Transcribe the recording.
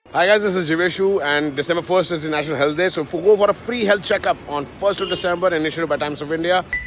Hi guys, this is Jeeveshu and December 1st is the National Health Day. So go for a free health checkup on 1st of December initiated by Times of India.